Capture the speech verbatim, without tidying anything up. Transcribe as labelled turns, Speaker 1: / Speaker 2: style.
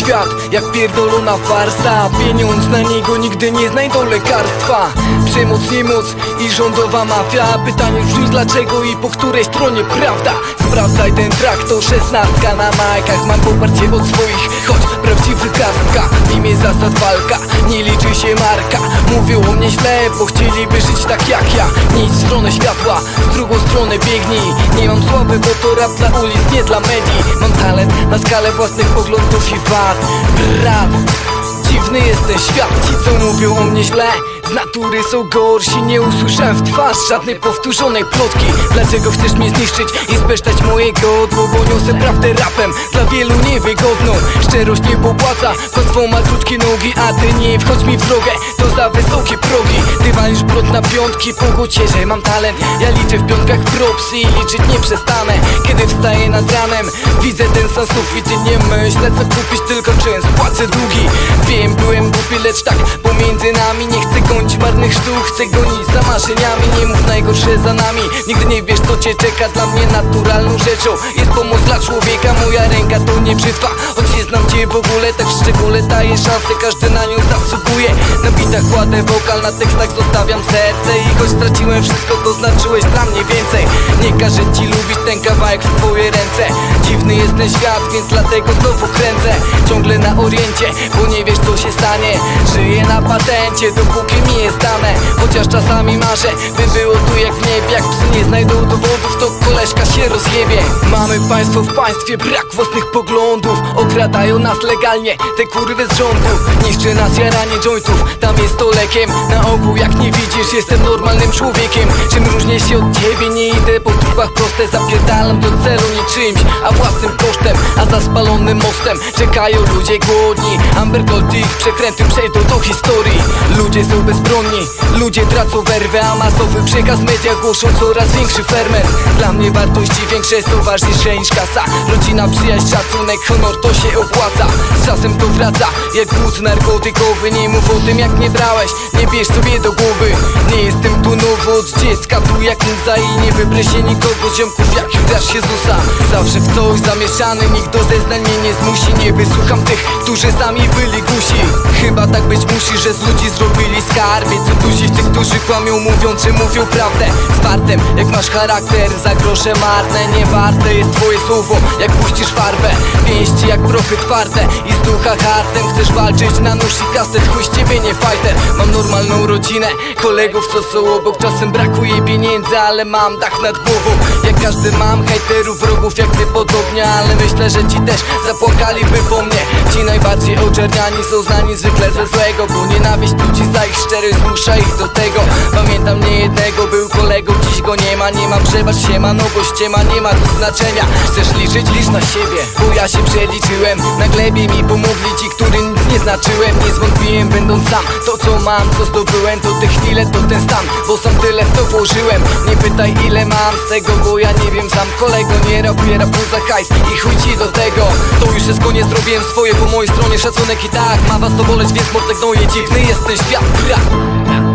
Speaker 1: świat jak pierdolona farsa. Pieniądz na niego nigdy nie znajdą lekarstwa. Przemoc, niemoc i rządowa mafia. Pytanie brzmi dlaczego i po której stronie prawda. Sprawdzaj ten track, to szesnastka na majkach. Mam poparcie od swoich, choć prawdziwy karstka. W imię zasad walka, nie liczy się marka. Mówią o mnie źle, bo chcieliby żyć tak jak ja. Nie idź w stronę światła, w drugą stronę biegnij. Nie mam sławy, bo to rap dla ulic, nie dla medii. Mam talent na skalę własnych poglądów i wad. Brat, dziwny jest ten świat. Ci co mówią o mnie źle, z natury są gorsi. Nie usłyszałem w twarz żadnej powtórzonej plotki. Dlaczego chcesz mnie zniszczyć i zbesztać moje godło? Bo niosę prawdę rapem, dla wielu niewygodną. Szczerość nie popłaca, kłamstwo ma krótkie nogi. A ty nie wchodź mi w drogę, to za wysokie progi. Ty walisz brod na piątki, pogódź się, że mam talent. Ja liczę w piątkach propsy i liczyć nie przestanę. Kiedy wstaję nad ranem, widzę ten sam sufit i nie myślę co kupić, tylko czym spłacę długi. Wiem, byłem głupi, lecz tak pomiędzy nami. Nie chcę gonić marnych sztuk, chcę gonić za marzeniami. Nie mów najgorsze za nami, nigdy nie wiesz co cię czeka. Dla mnie naturalną rzeczą jest pomoc dla człowieka. Moja ręka to nie brzytwa, choć nie znam cię w ogóle. Tak w szczególe daję szansę, każdy na nią zasługuje. Na bitach kładę wokal, na tekstach zostawiam serce. I choć straciłem wszystko, to znaczyłeś dla mnie więcej. Nie każę ci lubić ten kawałek w twoje ręce. Dziwny jest ten świat, więc dlatego znowu kręcę. Ciągle na oriencie, bo nie wiesz co się stanie. Żyję na patencie, dopóki mi jest dane. Chociaż czasami marzę, by było tu jak w niebie. Jak psy nie znajdą dowodów, to koleżka się rozjebie. Mamy państwo w państwie, brak własnych poglądów. Okradają nas legalnie, te kurwy z rządu. Niszczy nas jaranie jointów, tam jest to lekiem. Na ogół jak nie widzisz, jestem normalnym człowiekiem. Czym różnię się od ciebie, nie idę po trupach proste. Zapierdalam do celu nie czymś, a własnym kosztem. A za spalonym mostem czekają ludzie głodni. Amber Gold i ich przekręty przejdą do historii. Ludzie są bezbronni, ludzie tracą werwę. A masowy przekaz media głoszą coraz większy ferment. Dla mnie wartości większe są ważniejsze niż kasa. Rodzina, przyjaźń, szacunek, honor to się opłaca. Z czasem to wraca jak głód narkotykowy. Nie mów o tym jak nie brałeś, nie bierz sobie do głowy. Nie jestem tu nowo od dziecka, tu jak muza. I nie wybrę się nikogo z ziomków jak Judasz Jezusa. Zawsze w coś zamieszany, nikt do zeznań mnie nie zmusi. Nie wysłucham tych, którzy sami byli gusi. Chyba tak być musi, że z ludzi zrobili skarbie. Co dusi tych, którzy kłamią, mówiąc, że mówią prawdę. Z fartem, jak masz charakter, za grosze marne. Nie warte jest twoje słowo, jak puścisz farbę. Pięści jak prochy twarde i z ducha hartem. Chcesz walczyć na nóż i kastet, chuj z ciebie nie fighter. Mam normalną rodzinę, kolegów co są obok. Czasem brakuje pieniędzy, ale mam dach nad głową. Jak każdy mam hejterów, wrogów jak ty podobnie. Ale myślę, że ci też zapłakaliby po mnie. Ci najbardziej oczerniani są znani zwykle ze złego, bo nienawiść ludzi za ich szczerość zmusza ich do tego. Pamiętam niejednego, był kolegą, dziś go nie ma. Nie ma przebacz się ma, no bo ściema nie ma tu znaczenia. Chcesz liczyć? Licz na siebie, bo ja się przeliczyłem. Na glebie mi pomogli ci, który nic nie znaczyłem. Nie zwątpiłem będąc sam, to co mam, co zdobyłem. To te chwile, to ten stan, bo sam tyle w to włożyłem. Nie pytaj ile mam z tego, bo ja nie wiem sam. Kolego nie rapuję, rapu za hajs i chuj ci do tego. To już jest koniec, zrobiłem swoje po mojej stronie. Szacunek i tak, ma was to boleć, więc mordek gnoje. Dziwny jest ten świat, bra.